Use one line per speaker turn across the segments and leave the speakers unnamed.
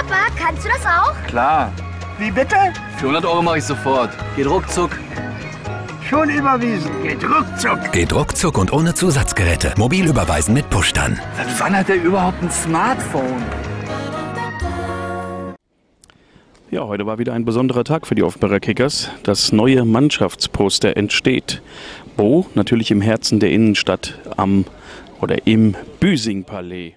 Papa, kannst du das auch?
Klar.
Wie bitte?
Für 100 € mache ich sofort. Geht ruckzuck.
Schon überwiesen. Geht ruckzuck.
Geht ruckzuck und ohne Zusatzgeräte. Mobil überweisen mit Push-Dann.
Seit wann hat er überhaupt ein Smartphone?
Ja, heute war wieder ein besonderer Tag für die Offenbacher Kickers. Das neue Mannschaftsposter entsteht. Wo? Natürlich im Herzen der Innenstadt im Büsing-Palais.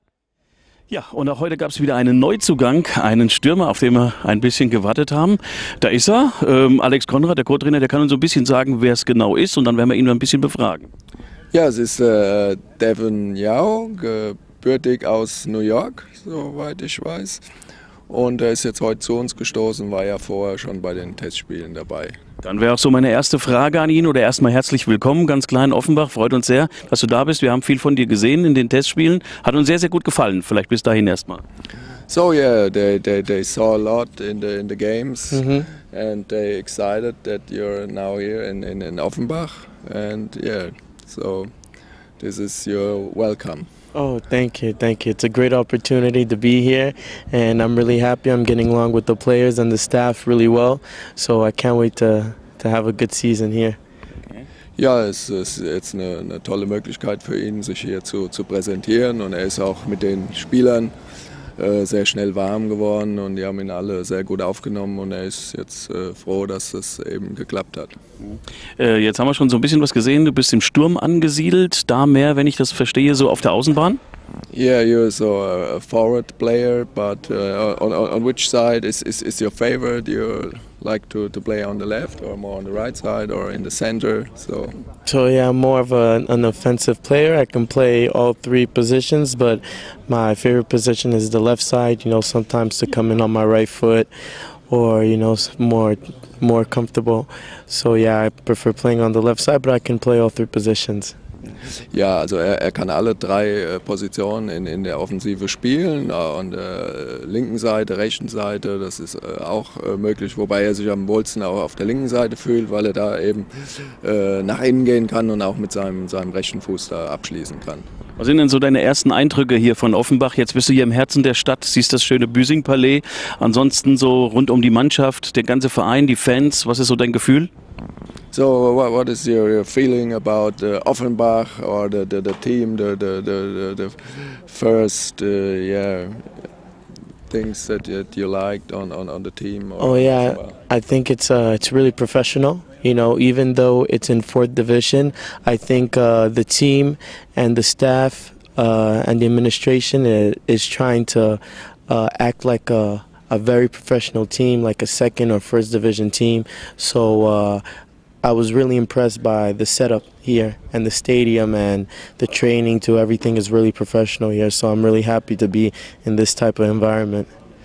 Ja, und auch heute gab es wieder einen Neuzugang, einen Stürmer, auf den wir ein bisschen gewartet haben. Da ist er, Alex Konrad, der Co-Trainer, der kann uns so ein bisschen sagen, wer es genau ist, und dann werden wir ihn noch ein bisschen befragen.
Ja, es ist Devin Yao, gebürtig aus New York, soweit ich weiß. Und er ist jetzt heute zu uns gestoßen, war ja vorher schon bei den Testspielen dabei.
Dann wäre auch so meine erste Frage an ihn, oder erstmal herzlich willkommen, ganz klar in Offenbach. Freut uns sehr, dass du da bist. Wir haben viel von dir gesehen in den Testspielen. Hat uns sehr, sehr gut gefallen. Vielleicht bis dahin erstmal.
So yeah, they saw a lot in the games, and they excited that you're now here in Offenbach, and yeah, so this is your welcome.
Oh, thank you, thank you. It's a great opportunity to be here, and I'm really happy. I'm getting along with the players and the staff really well, so I can't wait to have a good season here.
Ja, es ist jetzt eine tolle Möglichkeit für ihn, sich hier zu präsentieren, und er ist auch mit den Spielern sehr schnell warm geworden, und die haben ihn alle sehr gut aufgenommen, und er ist jetzt froh, dass es eben geklappt hat.
Jetzt haben wir schon so ein bisschen was gesehen, du bist im Sturm angesiedelt, da mehr, wenn ich das verstehe, so auf der Außenbahn?
Yeah, you're so a forward player, but on which side is your favorite? You like to play on the left or more on the right side or in the center?
So yeah, I'm more of an offensive player. I can play all three positions, but my favorite position is the left side. You know, sometimes to come in on my right foot, or you know, more comfortable. So yeah, I prefer playing on the left side, but I can play all three positions.
Ja, also er kann alle drei Positionen in der Offensive spielen, an der linken Seite, rechten Seite, das ist auch möglich, wobei er sich am wohlsten auch auf der linken Seite fühlt, weil er da eben nach innen gehen kann und auch mit seinem rechten Fuß da abschließen kann.
Was sind denn so deine ersten Eindrücke hier von Offenbach? Jetzt bist du hier im Herzen der Stadt, siehst das schöne Büsing-Palais, ansonsten so rund um die Mannschaft, der ganze Verein, die Fans, was ist so dein Gefühl?
So what is your feeling about Offenbach or the team, the first things that you liked on the team?
Oh yeah, I think it's really professional. You know, even though it's in 4th division, I think the team and the staff and the administration is trying to act like a very professional team, like a 2nd or 1st division team. So I was really impressed by the setup here and the stadium and the training too. Everything is really professional here, so I'm really happy to be in this type of environment.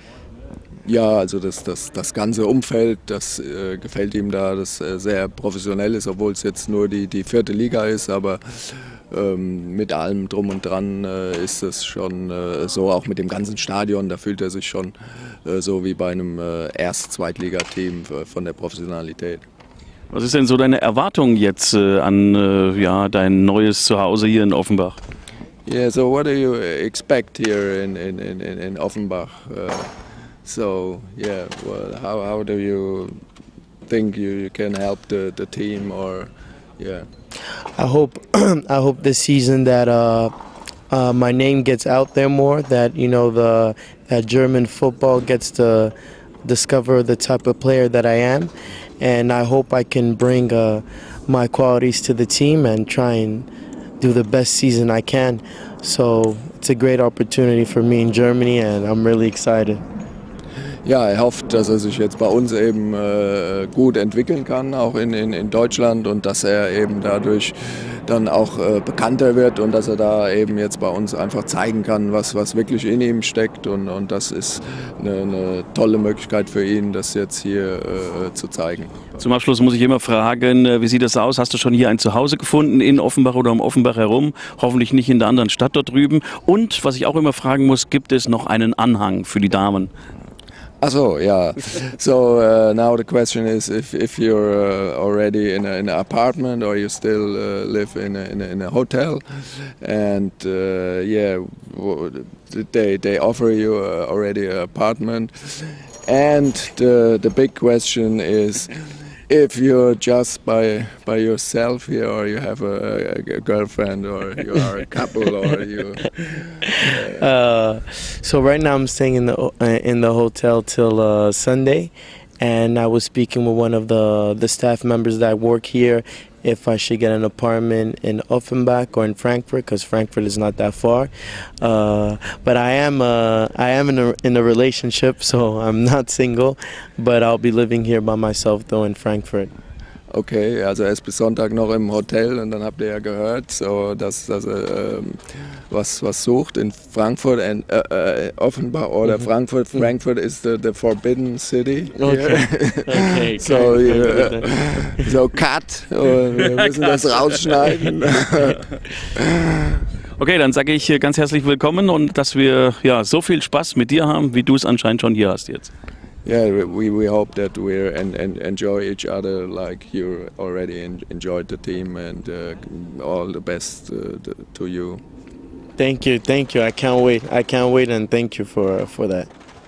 Ja, also das ganze Umfeld, das gefällt ihm da, das sehr professionell ist, obwohl es jetzt nur die 4. Liga ist, aber mit allem drum und dran ist es schon so, auch mit dem ganzen Stadion, da fühlt er sich schon so wie bei einem Erst-Zweitliga-Team von der Professionalität.
Was ist denn so deine Erwartung jetzt an dein neues Zuhause hier in Offenbach?
Yeah, so what do you expect here in Offenbach? So yeah, well, how do you think you can help the team, or yeah?
I hope this season that my name gets out there more. That you know that German football gets to discover the type of player that I am, and I hope I can bring my qualities to the team and try and do the best season I can. So it's a great opportunity for me in Germany, and I'm really excited.
Ja, er hofft, dass er sich jetzt bei uns eben gut entwickeln kann, auch in Deutschland, und dass er eben dadurch dann auch bekannter wird und dass er da eben jetzt bei uns einfach zeigen kann, was wirklich in ihm steckt, und das ist eine tolle Möglichkeit für ihn, das jetzt hier zu zeigen.
Zum Abschluss muss ich immer fragen, wie sieht das aus? Hast du schon hier ein Zuhause gefunden in Offenbach oder um Offenbach herum? Hoffentlich nicht in der anderen Stadt dort drüben. Und was ich auch immer fragen muss, gibt es noch einen Anhang für die Damen?
So, yeah. So now the question is if you're already in an apartment or you still live in a hotel, and they offer you already an apartment, and the big question is if you're just by yourself here, or you have a girlfriend, or you are a couple, or you.
So right now I'm staying in the hotel till Sunday, and I was speaking with one of the staff members that work here if I should get an apartment in Offenbach or in Frankfurt, because Frankfurt is not that far. But I am in a relationship, so I'm not single. But I'll be living here by myself though in Frankfurt.
Okay, also er ist bis Sonntag noch im Hotel, und dann habt ihr ja gehört, so, dass was sucht in Frankfurt und Offenbach oder Frankfurt. Frankfurt is the forbidden city.
Okay. Okay.
So cut, und wir müssen das rausschneiden.
Okay, dann sage ich ganz herzlich willkommen und dass wir ja so viel Spaß mit dir haben, wie du es anscheinend schon hier hast jetzt.
Yeah, we hope that we enjoy each other like you already enjoyed the team, and all the best to you.
Thank you. I can't wait, and thank you for that.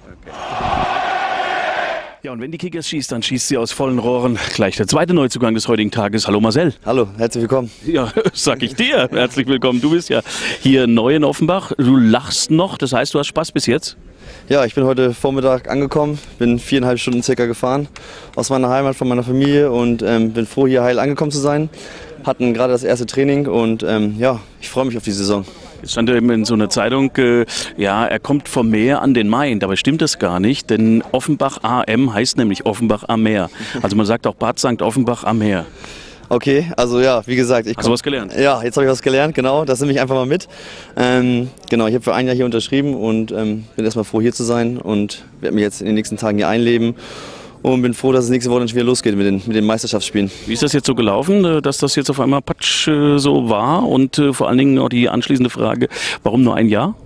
Ja, und wenn die Kickers schießt, dann schießt sie aus vollen Rohren. Gleich der zweite Neuzugang des heutigen Tages. Hallo Marcel.
Hallo, herzlich willkommen.
Ja, sag ich dir. Herzlich willkommen. Du bist ja hier neu in Offenbach. Du lachst noch, das heißt, du hast Spaß bis jetzt?
Ja, ich bin heute Vormittag angekommen, bin 4,5 Stunden circa gefahren aus meiner Heimat, von meiner Familie, und bin froh, hier heil angekommen zu sein. Hatten gerade das erste Training, und ja, ich freue mich auf die Saison.
Es stand eben in so einer Zeitung, er kommt vom Meer an den Main. Dabei stimmt das gar nicht, denn Offenbach AM heißt nämlich Offenbach am Meer. Also man sagt auch Bad St. Offenbach am Meer.
Okay, also ja, wie gesagt,
Hast du was gelernt?
Ja, jetzt habe ich was gelernt, genau, das nehme ich einfach mal mit. Genau, ich habe für ein Jahr hier unterschrieben und bin erstmal froh, hier zu sein, und werde mich jetzt in den nächsten Tagen hier einleben. Und bin froh, dass es nächste Woche dann schon wieder losgeht mit den Meisterschaftsspielen. Wie
ist das jetzt so gelaufen, dass das jetzt auf einmal Patsch so war? Und vor allen Dingen noch die anschließende Frage, warum nur ein Jahr?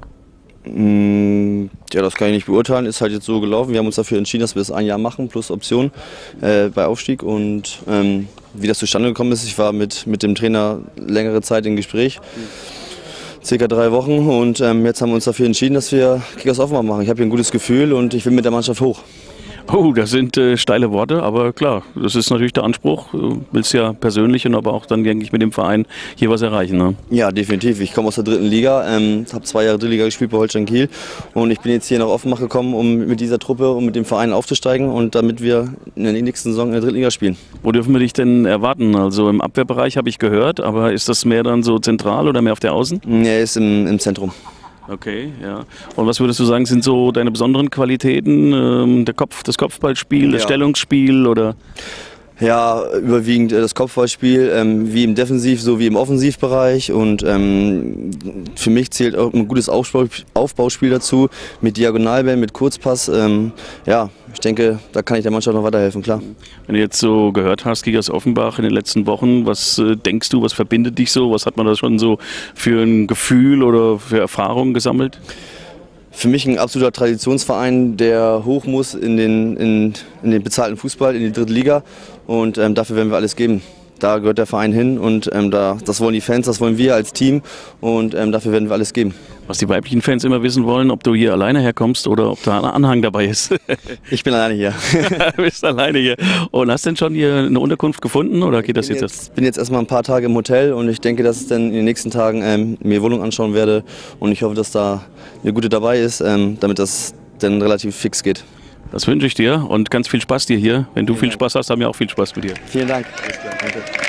Ja, das kann ich nicht beurteilen, ist halt jetzt so gelaufen. Wir haben uns dafür entschieden, dass wir es ein Jahr machen, plus Option bei Aufstieg. Und wie das zustande gekommen ist, ich war mit dem Trainer längere Zeit im Gespräch. Circa 3 Wochen, und jetzt haben wir uns dafür entschieden, dass wir Kickers Offenbach machen. Ich habe hier ein gutes Gefühl und ich will mit der Mannschaft hoch.
Oh, das sind steile Worte, aber klar, das ist natürlich der Anspruch. Du willst ja persönlich und aber auch dann, denke ich, mit dem Verein hier was erreichen, ne?
Ja, definitiv. Ich komme aus der 3. Liga, habe 2 Jahre Drittliga gespielt bei Holstein Kiel, und ich bin jetzt hier nach Offenbach gekommen, um mit dieser Truppe und mit dem Verein aufzusteigen, und damit wir in der nächsten Saison in der 3. Liga spielen.
Wo dürfen wir dich denn erwarten? Also im Abwehrbereich habe ich gehört, aber ist das mehr dann so zentral oder mehr auf der Außen?
Er ist im Zentrum.
Okay, ja. Und was würdest du sagen, sind so deine besonderen Qualitäten? Das Kopfballspiel, das Stellungsspiel oder?
Ja, überwiegend das Kopfballspiel, wie im Defensiv- so wie im Offensivbereich, und für mich zählt auch ein gutes Aufbauspiel dazu, mit Diagonalbällen, mit Kurzpass. Ja, ich denke, da kann ich der Mannschaft noch weiterhelfen, klar.
Wenn du jetzt so gehört hast, Kickers Offenbach in den letzten Wochen, was denkst du, was verbindet dich so? Was hat man da schon so für ein Gefühl oder für Erfahrungen gesammelt?
Für mich ein absoluter Traditionsverein, der hoch muss in den bezahlten Fußball, in die 3. Liga, und dafür werden wir alles geben. Da gehört der Verein hin, und das wollen die Fans, das wollen wir als Team, und dafür werden wir alles geben.
Was die weiblichen Fans immer wissen wollen, ob du hier alleine herkommst oder ob da ein Anhang dabei ist.
Ich bin alleine hier.
Du bist alleine hier. Und hast du denn schon hier eine Unterkunft gefunden oder geht das jetzt erst?
Ich bin jetzt erstmal ein paar Tage im Hotel, und ich denke, dass ich dann in den nächsten Tagen mir Wohnung anschauen werde, und ich hoffe, dass da eine gute dabei ist, damit das dann relativ fix geht.
Das wünsche ich dir und ganz viel Spaß dir hier. Wenn du viel Spaß hast, haben wir auch viel Spaß mit dir.
Vielen Dank. Alles klar, danke.